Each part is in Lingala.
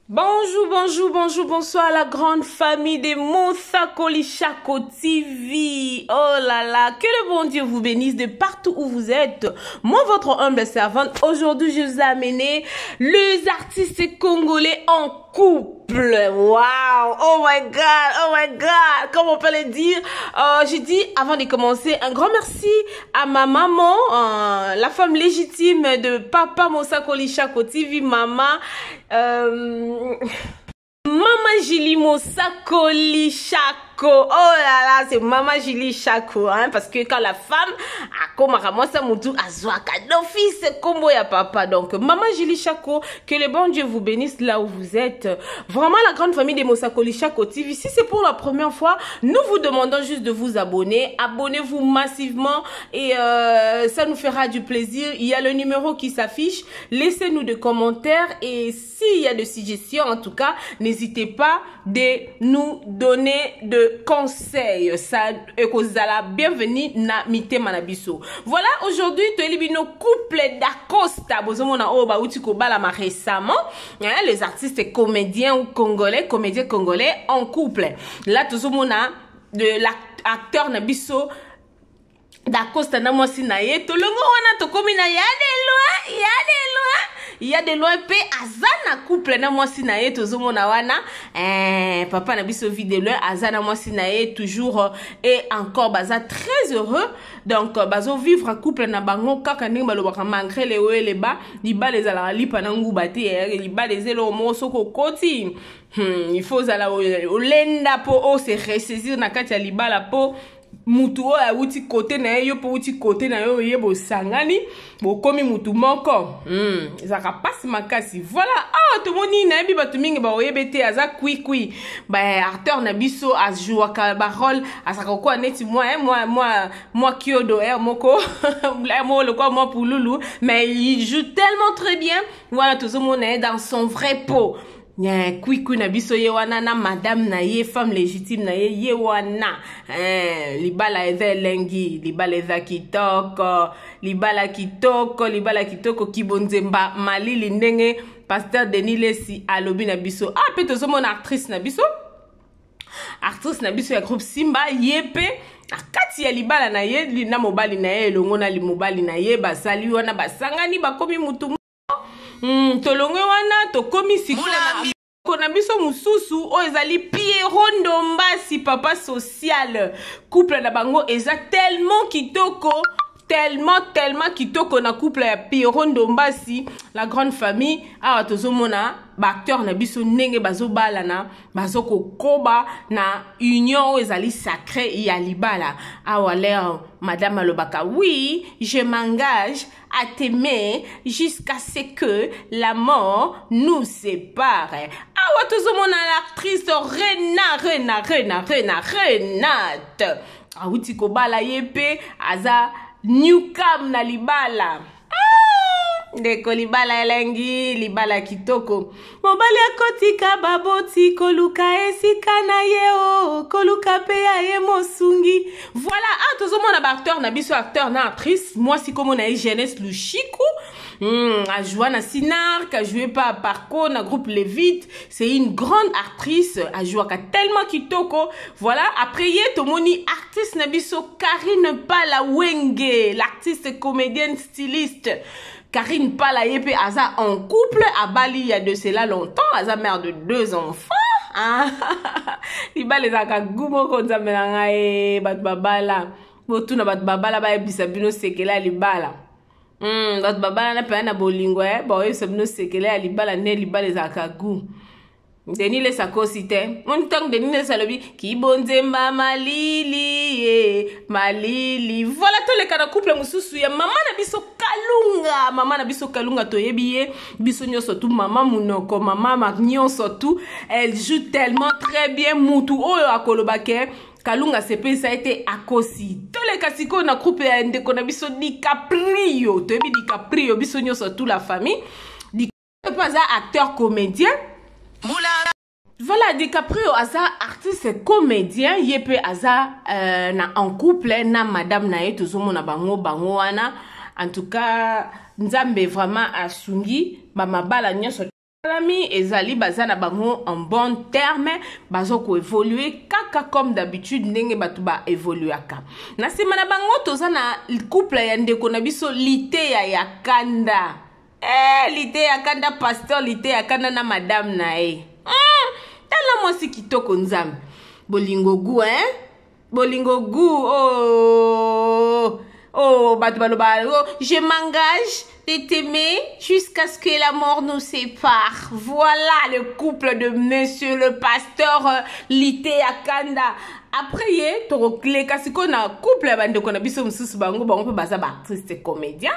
Bonjour, bonjour, bonjour, bonsoir à la grande famille des Mosakoli Chako TV. Oh là là, que le bon Dieu vous bénisse de partout où vous êtes. Moi, votre humble servante, aujourd'hui, je vous ai amené les artistes congolais en couple. Wow, oh my God, comme on peut le dire. J'ai dit, avant de commencer, un grand merci à ma maman, la femme légitime de Papa Mosakoli Chako TV, maman. Maman Julie Mosakoli Chako. Oh là là, c'est Maman Julie Chako, hein, parce que quand la femme a comme ramassé moutou azwaka d'office combo ya papa. Donc Maman Julie Chako, que le bon Dieu vous bénisse là où vous êtes. Vraiment la grande famille des Mosakoli Chako TV. Si c'est pour la première fois, nous vous demandons juste de vous abonner. Abonnez-vous massivement et ça nous fera du plaisir. Il y a le numéro qui s'affiche. Laissez-nous des commentaires et s'il y a des suggestions, en tout cas, n'hésitez pas de nous donner de conseils. Ça ekozala bienvenue na mite manabiso. Voilà, aujourd'hui tu es no couple d'Acosta bozomona o ba uti ko bala ma récemment, hein, les artistes comédiens ou congolais, comédiens congolais en couple. Là tozomona de l'acteur nabiso d'Acosta na mwasi na ye tolongo wana tokomi na il y a des lois pe azana couple na mwasi na ye tozomona wana papa na biso vidéo azana mwasi na ye toujours et encore baza très heureux. Donc bazo vivre en couple na bango kaka ndenge balobaka malgré les hauts et les bas liba les ala lipa na nguba te liba les elo moso ko koti. Il faut zala olenda po o se ressaisir na kati ya libala po mutu o ya uti côté na yo po uti côté na yo yebo sangani bo komi mutu moko zaka pasi makasi. Voilà, to moni na bi batu mingi ba oyebete aza kui ba acteur na biso azjoua ka ba rôle asaka ko neti moi kiodo moko moi le quoi moi pouloulou, mais il joue tellement très bien. Voilà, tout le monde est dans son vrai pot. Kwiku na biso ye wana na madame na ye femme légitime na ye wana libala eza elengi libala eza kitoko libala kitoko kibonzemba malili ndenge pasteur Denis Lesi alobi na biso pe tozomona actrice na biso ya groupe Simba yepe akati ya libala na ye na mobali na ye elongo na mobali na ye basali wana basangani bakomi mutu tolongwe wana tokomi sikula na biso mususu o ezali Pierrot Ndombasi papa social couple na bango eza tellement kitoko na couple ya Pierrot Ndombasi la grande famille awa tozomona ba acteur na biso ndenge bazobala na bazokokoba na union ezali sacré ya libala awa leo madame alobaka oui je m'engage à t'aimer jusqu'à ce que la mort nous sépare. Awa tozomona l'actrice Renate awuti kobala yepe aza Newcam na libala ndeko libala elengi libala kitoko mobali akotika baboti koluka esika na ye koluka pe ya ye mosungi. Voilà, tozomona ba acteur na biso acteur na actrice moi si comme on a Jeunesse Lushiku a joué na Sinar a joué pas Parco na groupe Lévite, c'est une grande actrice a joué tellement kitoko. Voilà, après ye tomoni artiste na biso Karine Pala Wenge, l'artiste comédienne styliste Karine Pala yepe aza en couple à Bali il y a de cela longtemps, aza mère de 2 enfants. Liba les akagumo konza melanga bat babala botuna bat babala ba ebisa bino sekela libala bat babala na pa na bolingo ba ebisa bino sekela libala ne libala les akagu Denis les sakosite mon tang Denis les salobi ki bonzemba malili voilà tous les cas couple mususu ya mama na biso kalunga toyebi biso nyoso tout mama munoko mama magnyoso tout elle joue tellement très bien mutu oyo akolobake kalunga sepe ça a été akosi tous les kasiko na couple ya ndeko na biso DiCaprio toyebi DiCaprio biso nyoso tout la famille DiCaprio pas acteur comédien. Voilà, DiCaprio aza artiste comédien yepe aza na en couple na madame na ye tozomona bango wana en tout cas nzambe vraiment asungi ba mabala nyonso Lami ezali bazana bango en bon terme bazo ko évoluer kaka comme d'habitude ndenge batu ba évoluer aka na sima na bango tozana couple ya ndeko na biso lité ya yakanda lité ya kanda pasteur lité ya kanda na madame na tala mwasi kitoko nzambe bolingo gu bolingo gu batu baloba je m'engage de t'aimer jusqu'à ce que la mort nous sépare. Voilà le couple de monsieur le pasteur Lité Akanda. Après ye torokle kasi ko na couple bande ko na biso mususu bango bango pe baza ba artiste comédien.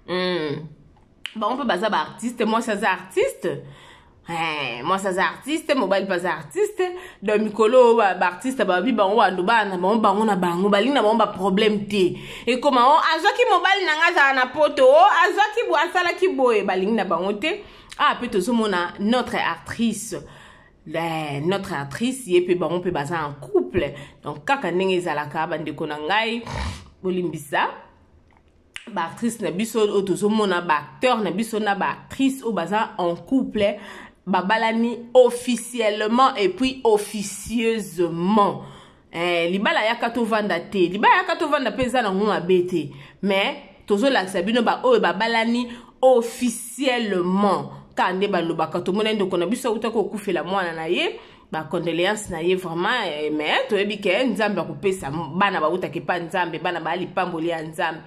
Bango pe baza ba artiste, moi ça artiste. Moi ça artiste, mobile pas artiste. De mikolo ba artiste ba bi bango andu bana bango na bango bali na ba problème te. Et comment azoki mobile nanga za na poto, azoki bo asala ki boye bali na bango te. Peut to mona notre actrice. Notre actrice yepe bango pe baza en couple. Donc kaka ndenge ezalaka bande ko na ngai bolimbisa. Ba actrice na biso otozo mona ba acteur na biso na ba actrice o baza en couple. Babalani officiellement et puis officieusement. Libala yakato vanda te. Libala yakato vanda peza na ngoma bete. Mais tozo la sabino ba babalani officiellement. Kande ba lobaka to mona ndoko na biso utako kufela mwana na ye. Ba condoléances na ye vraiment mais to yebi ke nzambe akupesa bana ba utake pa nzambe bana ba lipamboli ya nzambe.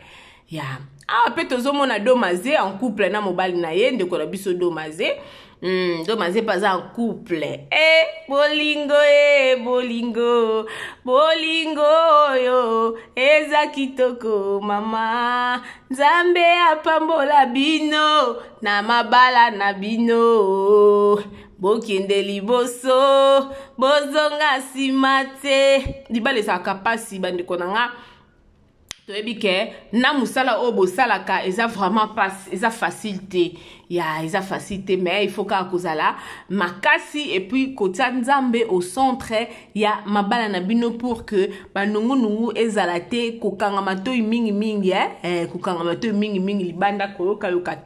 Pe tozo mona domaze en couple na mobali na ye ndeko na biso domaze. Domaze pas en couple. Bolingo, bolingo, bolingo, yo, eza kitoko, mama. Nzambe apambola bino, na mabala na bino. Bokende liboso, bozonga simate. Dibale sa kapasi bande konanga. Toyebi ke na musala o bosalaka eza vraiment pas eza facilité eza facilité mais il faut ka kozala makasi et puis kotia nzambe au centre ya mabala na bino pour que banongo nungu ezala te kokanga matoi mingi mingi kokanga matoi mingi mingi libanda koyoka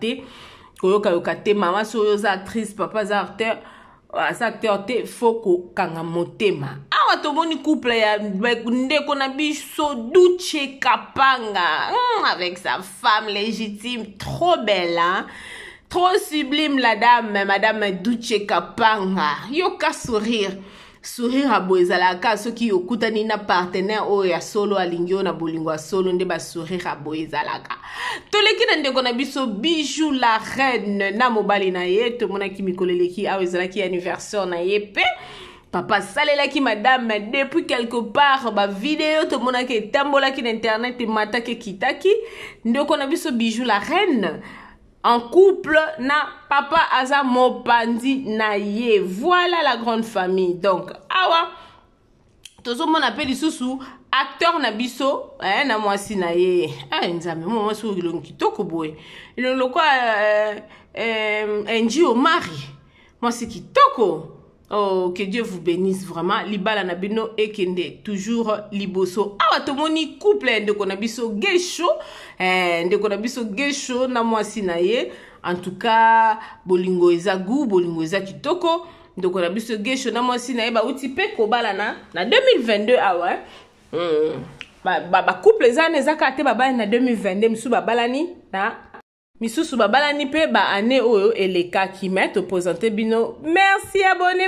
yoka te mama so yo za actrice papa za acteur acteur te foko kanga motema awa tomoni couple ya ndeko na biso Duche Kapanga avec sa femme légitime trop belle trop sublime la dame madame Duche Kapanga yoka sourire a boezalaka soki okutani na partenaire o ya solo alingio na bolingo a solo nde ba sourire a boezalaka toleki na ndeko na biso Bijou la reine na mobali na ye to mona ki mikoleleki a ezalaki anniversaire na ye pe papa salelaki madame depuis quelque part ba vidéo to mona ke tambola ki na internet e mata ke kitaki ndeko na biso Bijou la reine en couple na papa aza mopandi na ye. Voilà la grande famille. Donc, awa, tozo mon appel lisusu acteur na biso, na mwasi na ye. Nzame, mwasi ilongi kitoko boy. Ilongi kwa Nji Omari. Mwasi kitoko. Oh, que Dieu vous bénisse vraiment. Libala na bino ekende toujours liboso. Awa tomoni couple ndeko na biso gesho. Ndeko na biso gesho na mwasi na ye. En tout cas, bolingo eza gu, bolingo eza kitoko. Ndeko na biso gesho na mwasi na ye ba uti pe kobala na 2022 awa. Ba couple eza ezaka te baba na 2022 misu babalani na misusu babalani pe ba année oyo eleka ki met opposante bino. Merci, abonnez-vous.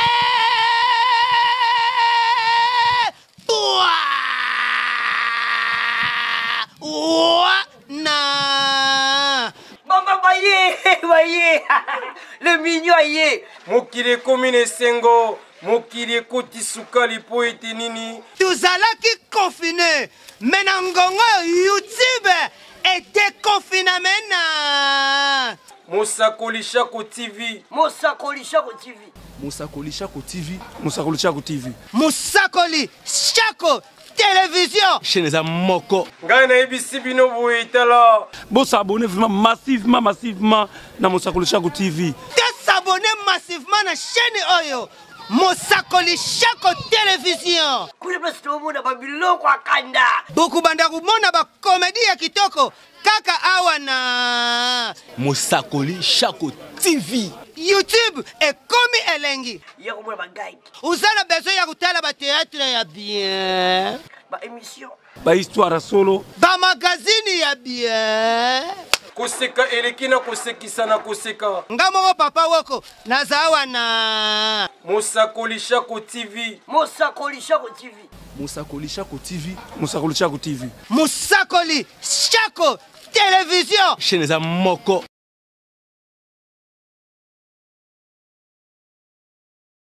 Voyez, le mignon aïe. Mokile komine sengo, mokile koti sukali po etenini. Tuzalaki confiné, menangongo YouTube était confiné mena. Mosakoli Shako TV. Mosakoli Shako TV. Mosakoli Shako TV. Mosakoli Shako TV. Mosakoli Shako télévision. Chaîne za moko. Ngai na ebisi bino boye tala. Bon s'abonner vraiment massivement na Mosakoli Shako TV. S'abonner massivement na chaîne oyo. Mosakoli Shako télévision. Kule basi tomona babiloko akanda. Boku banda kumona ba comédie ya kitoko kaka awa na Mosakoli Shako TV. YouTube ekomi elengi. Ya komona ba guide. Uza na besoin ya kutala ba théâtre ya bien. Ba émission. Ba histoire solo. Ba magazine ya bien. Koseka eleki na kosekisa na koseka. Nga moko papa woko nazawa na Mosakoli Shako TV. Mosakoli Shako TV. Mosakoli Shako TV. Mosakoli Shako TV. Mosakoli Shako Télévision. Chaîne za moko.